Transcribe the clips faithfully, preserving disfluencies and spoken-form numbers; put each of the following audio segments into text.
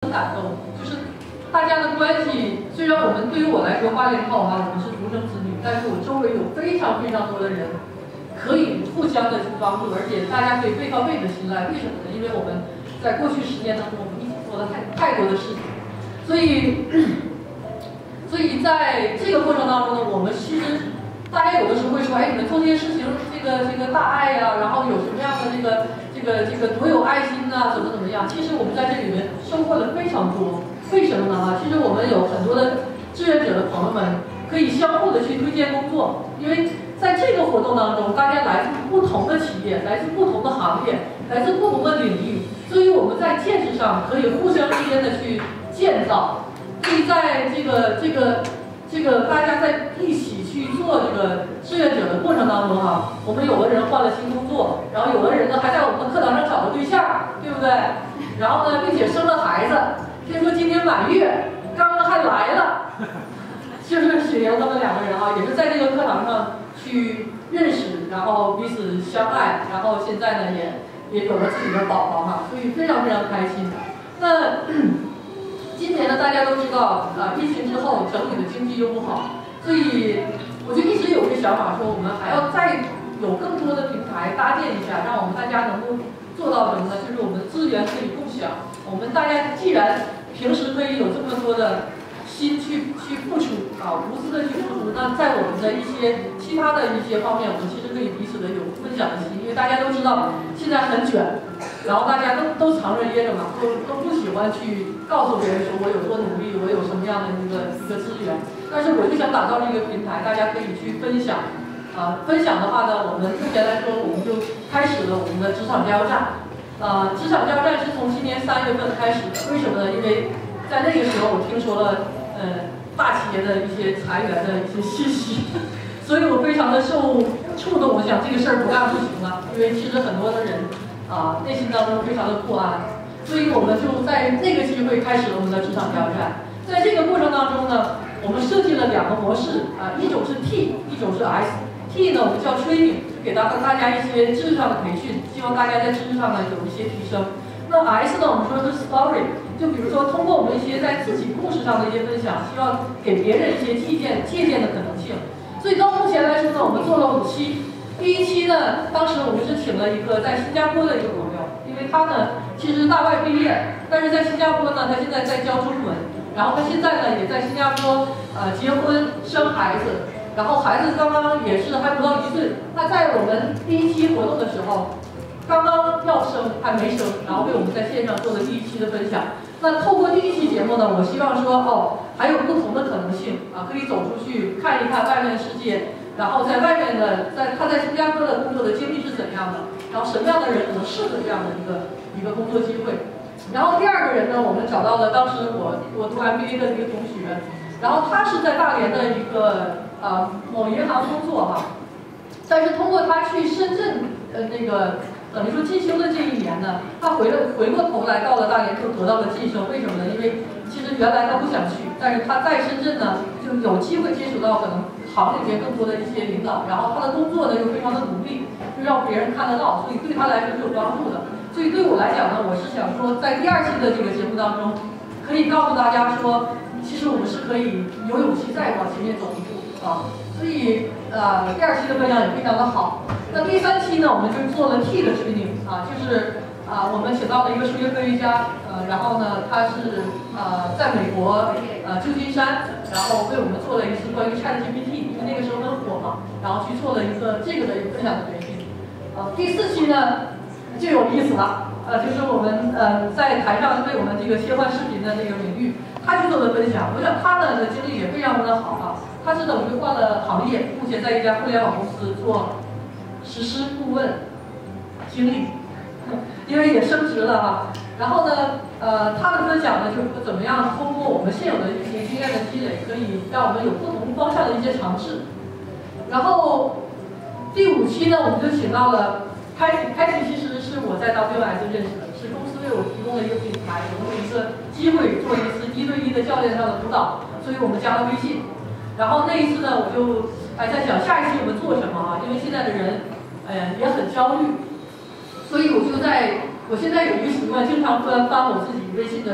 很感动，就是大家的关系，虽然我们对于我来说八零后哈，我们是独生子女，但是我周围有非常非常多的人可以互相的去帮助，而且大家可以背靠背的信赖。为什么呢？因为我们在过去十年当中，我们一起做了太太多的事情，所以，所以在这个过程当中呢，我们其实大家有的时候会说，哎，你们做这些事情，这个这个大爱呀、啊，然后有什么样的这个这个这个多有爱心呐、啊，怎么怎么样？其实我们在这里面收获了非常多。为什么呢？哈，其实我们有很多的志愿者的朋友们可以相互的去推荐工作，因为在这个活动当中，大家来自不同的企业，来自不同的行业，来自不同的领域，所以我们在见识上可以互相之间的去建造。所以在这个这个这个大家在一起去做这个志愿者的过程当中哈，我们有的人换了新工作，然后有的人呢还在我们的课堂上找了对象，对不对？然后呢，并且生了孩子。听说今年满月，刚刚还来了，就是雪莹他们两个人啊，也是在这个课堂上去认识，然后彼此相爱，然后现在呢也也有了自己的宝宝哈，所以非常非常开心。那今年呢，大家都知道啊，疫情之后整体的经济又不好，所以我就一直有一个想法，说我们还要再有更多的平台搭建一下，让我们大家能够做到什么呢？就是我们资源可以共享，我们大家既然平时可以有这么多的心去去付出啊，无私的去付出，那在我们的一些其他的一些方面，我们其实可以彼此的有分享的心，因为大家都知道现在很卷，然后大家都都藏着掖着嘛，都都不喜欢去告诉别人说我有多努力，我有什么样的一个一个资源。但是我就想打造这个平台，大家可以去分享啊，分享的话呢，我们目前来说，我们就开始了我们的职场加油站。呃，职场加油站是从今年三月份开始的，为什么呢？因为在那个时候我听说了，呃，大企业的一些裁员的一些信息，所以我非常的受触动。我想这个事儿不干不行了，因为其实很多的人啊、呃、内心当中非常的不安，所以我们就在那个机会开始了我们的职场加油站。在这个过程当中呢，我们设计了两个模式啊、呃，一种是 T， 一种是 S。T 呢，我们叫 training， 给到大家一些知识上的培训，希望大家在知识上呢有一些提升。那 S 呢，我们说是 story， 就比如说通过我们一些在自己故事上的一些分享，希望给别人一些借鉴借鉴的可能性。所以到目前来说呢，我们做了五期。第一期呢，当时我们是请了一个在新加坡的一个朋友，因为他呢其实大外毕业，但是在新加坡呢，他现在在教中文，然后他现在呢也在新加坡呃结婚生孩子。然后孩子刚刚也是还不到一岁，那在我们第一期活动的时候，刚刚要生还没生，然后为我们在线上做了第一期的分享。那透过第一期节目呢，我希望说哦，还有不同的可能性啊，可以走出去看一看外面的世界，然后在外面的在他在新加坡的工作的经历是怎样的，然后什么样的人可能适合这样的一个一个工作机会。然后第二个人呢，我们找到了当时我我读 M B A 的一个同学，然后他是在大连的一个。呃，某银行工作哈，但是通过他去深圳，呃，那个等于说进修的这一年呢，他回了回过头来到了大连就得到了晋升，为什么呢？因为其实原来他不想去，但是他在深圳呢就有机会接触到可能行里面更多的一些领导，然后他的工作呢又非常的努力，就让别人看得到，所以对他来说是有帮助的。所以对我来讲呢，我是想说，在第二期的这个节目当中，可以告诉大家说，其实我们是可以有勇气再往前面走一步。啊，所以呃，第二期的分享也非常的好。那第三期呢，我们就做了 T 的 training 啊，就是啊，我们请到了一个数学科学家，呃，然后呢，他是呃在美国呃旧金山，然后为我们做了一次关于 ChatGPT， 因为那个时候很火嘛，然后去做了一个这个的一个分享的培训。呃，第四期呢就有意思了，呃，就是我们呃在台上对我们这个切换视频的那个领域，他去做的分享，我想他呢的经历也非常的好啊。他是等于换了行业，目前在一家互联网公司做实施顾问经理，因为也升职了哈。然后呢，呃，他的分享呢，就是说怎么样通过我们现有的一些经验的积累，可以让我们有不同方向的一些尝试。然后第五期呢，我们就请到了开启，开启其实是我在 W S 认识的，是公司为我提供了一个平台，有了一个机会做一次一对一的教练上的辅导，所以我们加了微信。然后那一次呢，我就哎在想下一期我们做什么啊？因为现在的人，哎也很焦虑，所以我就在我现在有一个习惯，经常翻翻我自己微信的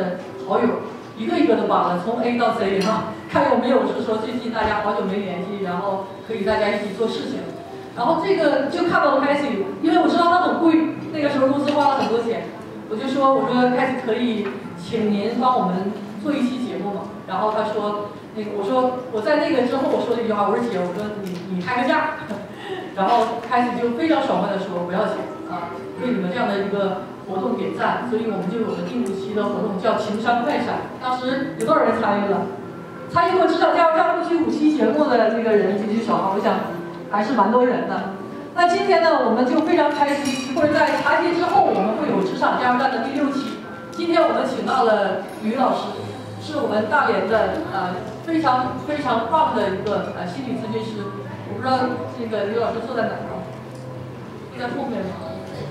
好友，一个一个都绑了，从 A 到 Z 哈，看有没有是说最近大家好久没联系，然后可以大家一起做事情。然后这个就看到了开始，因为我知道它很贵，那个时候公司花了很多钱，我就说我说开始可以请您帮我们做一期节目嘛。然后他说那个我说我在那个之后我说了一句话，我说姐，我说你你开个价。然后开始就非常爽快的说不要钱啊，为你们这样的一个活动点赞，所以我们就有了第五期的活动，叫情商快闪。当时有多少人参与了？参与过职场加油站过去五期节目的这个人举举手啊，我想还是蛮多人的。那今天呢，我们就非常开心，一会儿在茶歇之后，我们会有职场加油站的第六期。今天我们请到了于老师，是我们大连的呃非常非常棒的一个呃心理咨询师。我不知道这个于老师坐在哪儿啊？在后面吗？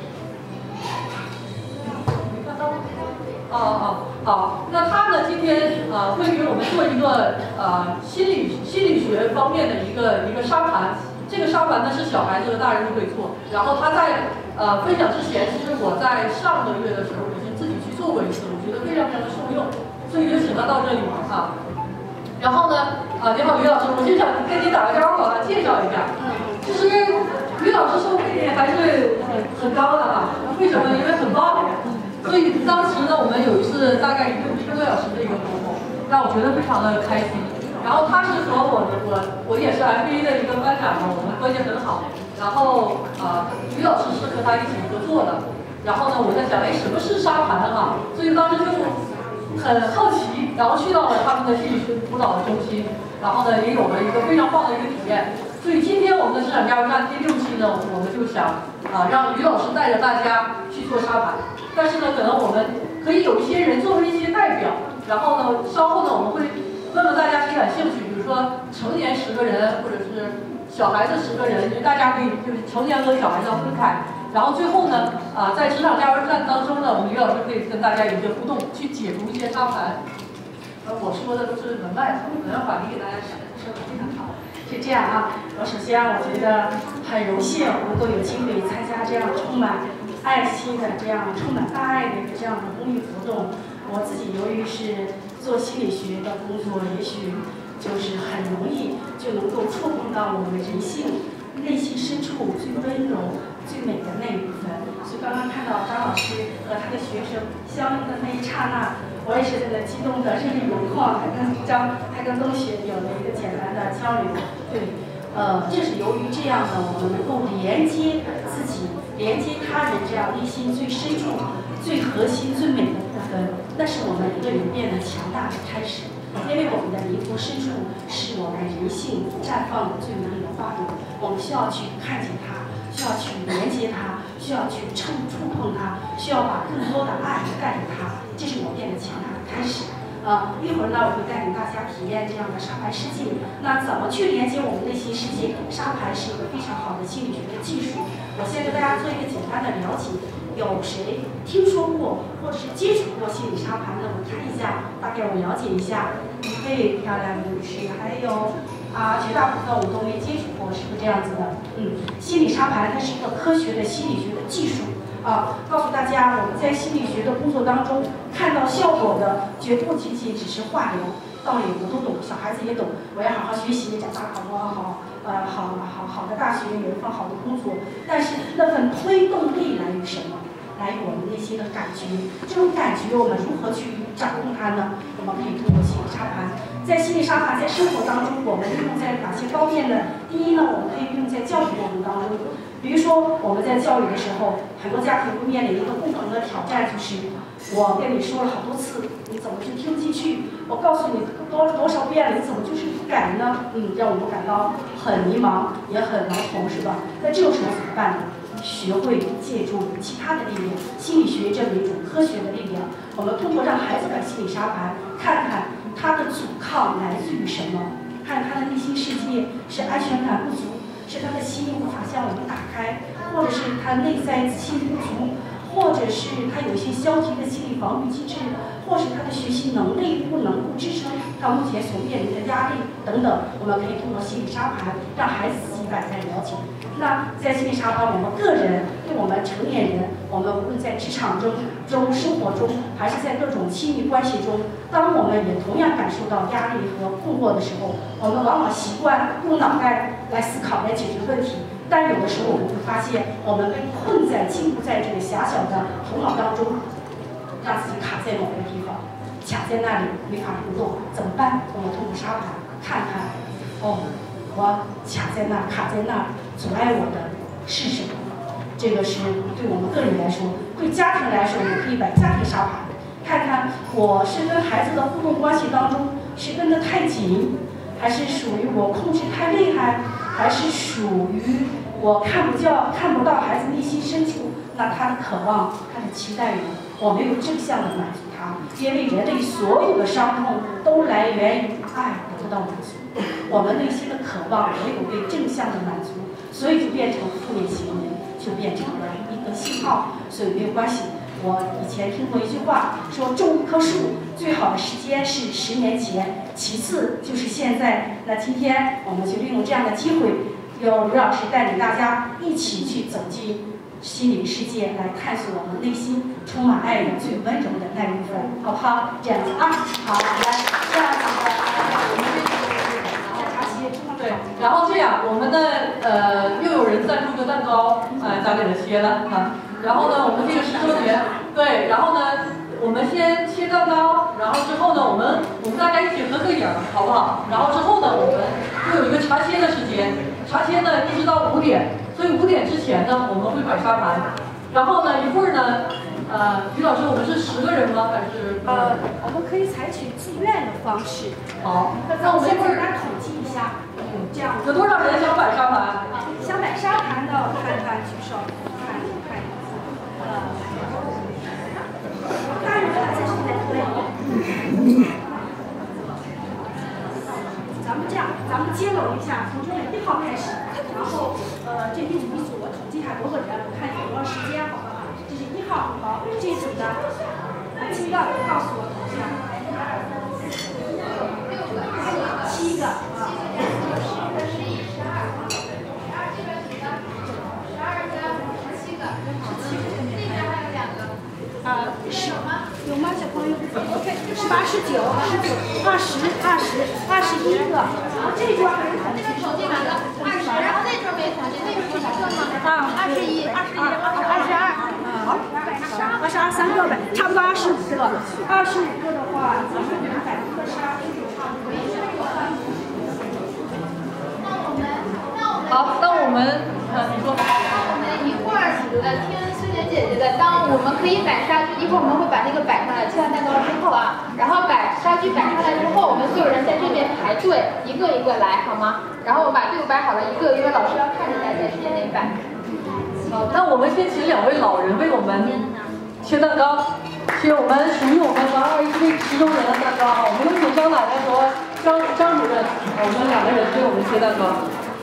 没看到。哦哦好，那他呢今天呃会给我们做一个呃心理心理学方面的一个一个沙盘。这个沙盘呢是小孩子和大人都可以做。然后他在呃分享之前，其实我在上个月的时候已经自己去做过一次，我觉得非常非常的受用，所以就请他到这里啊。然后呢，啊，你好，于老师，我就想跟你打个招呼啊，介绍一下。其实于老师收费还是很很高的啊，为什么？因为很棒。所以当时呢，我们有一次大概一个一个多小时的一个沟通，让我觉得非常的开心。然后他是和我我我也是 M B A 的一个班长嘛，我们关系很好。然后啊，于老师是和他一起合作的。然后呢，我在想，哎，什么是沙盘啊？所以当时就很好奇，然后去到了他们的心理学辅导中心，然后呢也有了一个非常棒的一个体验。所以今天我们的职场加油站第六期呢，我们就想啊让于老师带着大家去做沙盘。但是呢，可能我们可以有一些人作为一些代表，然后呢稍后呢我们会问问大家谁感兴趣，比如说成年十个人，或者是小孩子十个人，就大家可以就是成年和小孩子要分开。然后最后呢，啊，在职场加油站当中呢，我们于老师可以跟大家有一些互动，去解读一些沙盘。呃，我说的都是门外的，我要把你给大家讲的说的非常好。 是这样啊，我首先我觉得很荣幸能够有机会参加这样充满爱心的、这样充满大爱的一个这样的公益活动。我自己由于是做心理学的工作，也许就是很容易就能够触碰到我们人性内心深处最温柔、最美的那一部分。所以刚刚看到张老师和他的学生相拥的那一刹那，我也是在那激动的，甚至有空还跟张、还跟东学有了一个简单的交流。对，呃，这是由于这样的，我们能够连接自己、连接他人，这样内心最深处、最核心、最美的部分，那是我们一个人变得强大的开始。因为我们的灵魂深处是我们人性绽放的最美丽的花朵，我们需要去看见它，需要去连接它，需要去触触碰它，需要把更多的爱带给它，这是我变得强大的开始。呃，一会儿呢，我会带领大家体验这样的沙盘世界。那怎么去连接我们内心世界？沙盘是一个非常好的心理学的技术。我先跟大家做一个简单的了解。有谁听说过或者是接触过心理沙盘的？我看一下，大概我了解一下。一位漂亮的女士，还有啊，绝大部分我都没接触过，是不是这样子的？嗯，心理沙盘它是一个科学的心理学的技术啊，告诉大家我们在心理学的工作当中看到效果的，绝不仅仅只是话聊，道理我都懂，小孩子也懂，我要好好学习，长大好多好呃好好好的大学，有一份好的工作，但是那份推动力来于什么？来于我们内心的感觉，这种感觉我们如何去掌控它呢？我们可以通过心理沙盘，在心理沙盘在生活当中，我们运用在哪些方面呢？第一呢，我们可以运用在教育过程当中，比如说我们在教育的时候，很多家庭会面临一个共同的挑战，就是我跟你说了好多次，你怎么就听不进去？我告诉你多多少遍了，你怎么就是不改呢？嗯，让我们感到很迷茫，也很盲从，是吧？那这种时候怎么办呢？学会借助其他的力量，心理学这么一种科学的力量，我们通过让孩子的心理沙盘，看看他的阻抗来自于什么，看他的内心世界是安全感不足，是他的心无法向我们打开，或者是他内在自信不足，或者是他有一些消极的心理防御机制，或是他的学习能力不能够支撑他目前所面临的压力等等，我们可以通过心理沙盘让孩子自己几百单邀请。那在心理沙发，我们个人对我们成年人，我们无论在职场中、中生活中，还是在各种亲密关系中，当我们也同样感受到压力和困惑的时候，我们往往习惯用脑袋来思考、来解决问题。但有的时候，我们会发现，我们被困在、禁锢在这个狭小的头脑当中，让自己卡在某个地方，卡在那里没法移动，怎么办？我们通过沙盘看看，哦，我卡在那，卡在那，阻碍我的是什么？这个是对我们个人来说，对家庭来说，我们可以摆家庭沙盘，看看我是跟孩子的互动关系当中是跟得太紧，还是属于我控制太厉害，还是属于我看不到看不到孩子内心深处那他的渴望、他的期待于我没有正向的满足他，因为人类所有的伤痛都来源于爱得不到满足，我们内心的渴望没有被正向的满足，所以就变成负面行为，就变成了一个信号，所以没有关系。我以前听过一句话，说种一棵树最好的时间是十年前，其次就是现在。那今天我们就利用这样的机会，由刘老师带领大家一起去走进心灵世界，来探索我们内心充满爱的最温柔的那一部分，好不好？这样子啊，好，来，这样子的。 对，然后这样，我们呢，呃，又有人赞助个蛋糕，哎、呃，咱给他切了啊。然后呢，我们这个十周年，对，然后呢，我们先切蛋糕，然后之后呢，我们我们大家一起合个影，好不好？然后之后呢，我们又有一个茶歇的时间，茶歇呢一直到五点，所以五点之前呢，我们会摆沙盘。然后呢，一会儿呢，呃，于老师，我们是十个人吗？还是？ 呃，我们可以采取自愿的方式。 好，那我们一会儿来统计一下。嗯，这样。 有多少人想摆沙盘？ 想摆沙盘的，我看看举手，看看。呃，大人还在现在可以。咱们这样，咱们接龙一下，从这个一号开始，然后呃，这第五组我统计一下多少人，我看有多长时间，好不好？这是一号，好，这组的，七个，告诉我一下。七个啊。啊，十吗？有吗，小朋友 ？OK， 十八、十九、十九、二十、二十、二十一个。啊，这桌还是统计统计完了，二十，然后那桌没统计，那桌几个吗？ 啊， 二十一、二十一、二十二。 好，二十二三个呗，差不多二十五个。二十五个的话，咱们给它摆一个沙可以。 好，那我们，呃，你说。 我们一会儿呃听孙姐姐姐的，当我们可以摆沙具，一会儿我们会把那个摆上来，切完蛋糕之后啊，然后摆沙具摆上来之后，我们所有人在这边排队，一个一个来，好吗？然后我把队伍摆好了，一个一个老师要看着在在时间内摆。 好，那我们先请两位老人为我们切蛋糕，切我们属于我们玩二一岁十周年的蛋糕。我们有请张奶奶和张张主任，我们两个人为我们切蛋糕。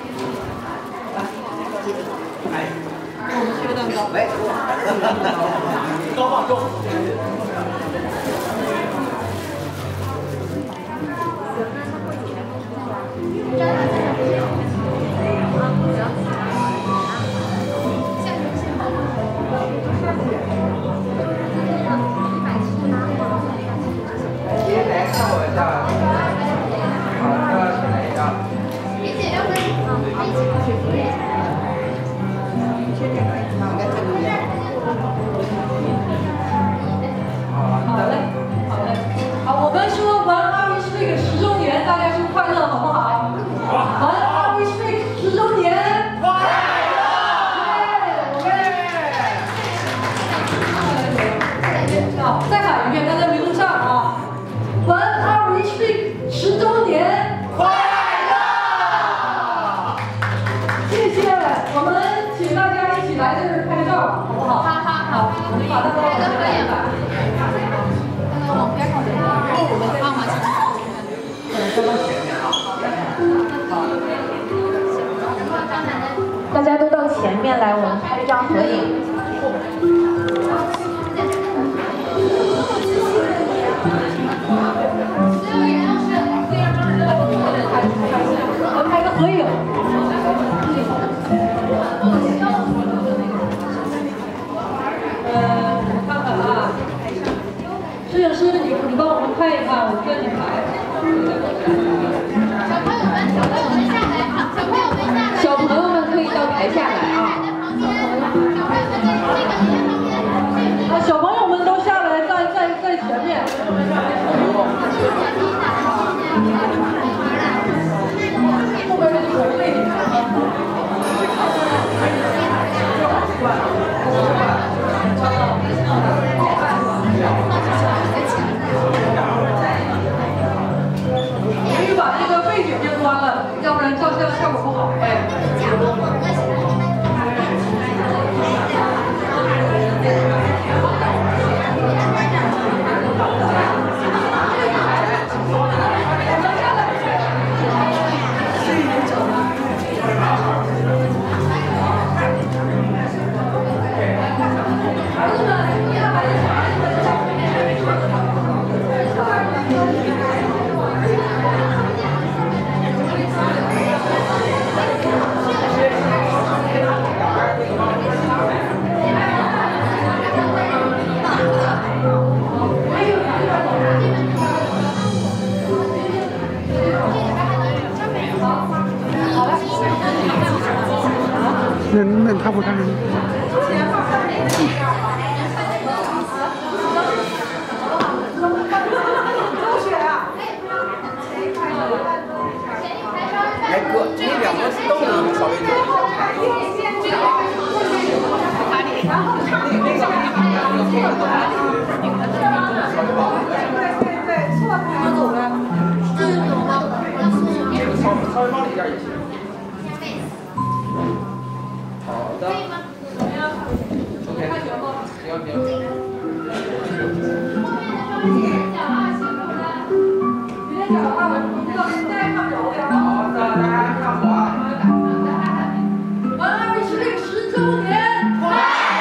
来，给我们切个蛋糕。来，高放重。 爷爷奶奶看我一下，好，那是哪一张？ 理解要不然一起去作业。 好嘞，好嘞，好，我们说玩二 week 十周年，大家祝快乐，好不好？玩二 week 十周年，快乐！好，再喊一遍，大家没录上啊！玩二 week 十周年，快乐！谢谢，我们请大家一起来这儿拍照，好不好？ 好好好， 我们把蛋糕切开一把。 往边上点，然后我们再往前。 再往前面啊。 大家都到前面来，我们拍一张合影。 我们拍个合影。 后边是狗背景。可以把那个背景先关了，要不然照相效果不好。哎。 那那他不看呢？ 哎哥，这两个是都能稍微走一下。稍微往里点也行。好的。OK。行行。好的，大家看我啊。 二十六十周年快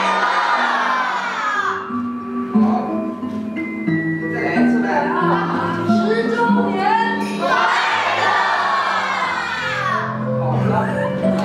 乐！ 好，再来一次呗。 十周年快乐！ 好的。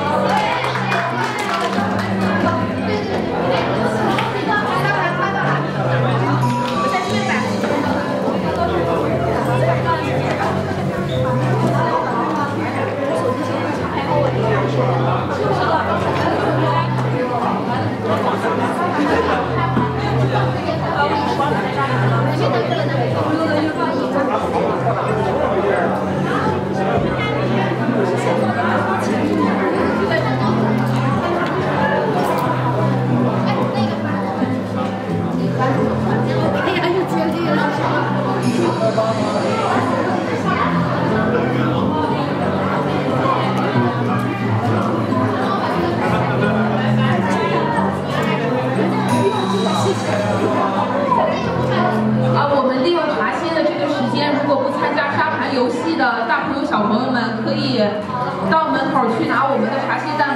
啊，我们利用茶歇的这个时间，如果不参加沙盘游戏的大朋友小朋友们，可以到门口去拿我们的茶歇蛋